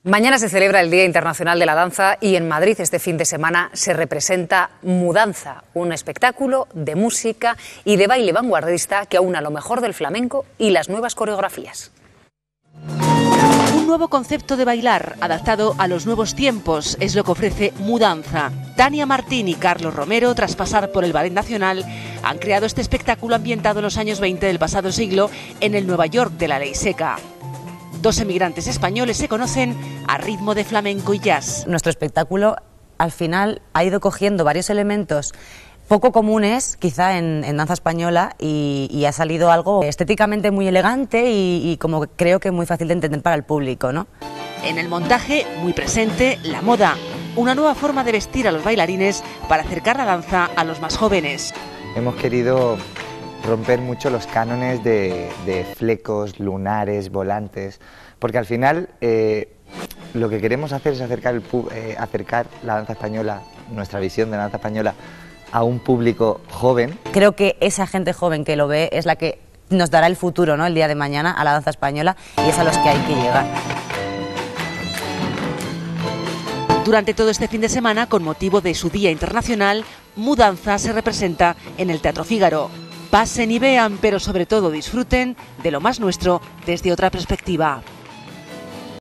Mañana se celebra el Día Internacional de la Danza y en Madrid este fin de semana se representa Mudanza, un espectáculo de música y de baile vanguardista que aúna lo mejor del flamenco y las nuevas coreografías. Un nuevo concepto de bailar, adaptado a los nuevos tiempos, es lo que ofrece Mudanza. Tania Martín y Carlos Romero, tras pasar por el Ballet Nacional, han creado este espectáculo ambientado en los años 20 del pasado siglo en el Nueva York de la Ley Seca. Dos emigrantes españoles se conocen a ritmo de flamenco y jazz. Nuestro espectáculo al final ha ido cogiendo varios elementos poco comunes quizá en danza española y ha salido algo estéticamente muy elegante y como creo que muy fácil de entender para el público, ¿no? En el montaje, muy presente, la moda, una nueva forma de vestir a los bailarines para acercar la danza a los más jóvenes. Hemos querido romper mucho los cánones de flecos, lunares, volantes, porque al final lo que queremos hacer es acercar la danza española, nuestra visión de la danza española, a un público joven. Creo que esa gente joven que lo ve es la que nos dará el futuro, ¿no? El día de mañana a la danza española, y es a los que hay que llegar. Durante todo este fin de semana, con motivo de su Día Internacional, Mudanza se representa en el Teatro Fígaro. Pasen y vean, pero sobre todo disfruten de lo más nuestro desde otra perspectiva.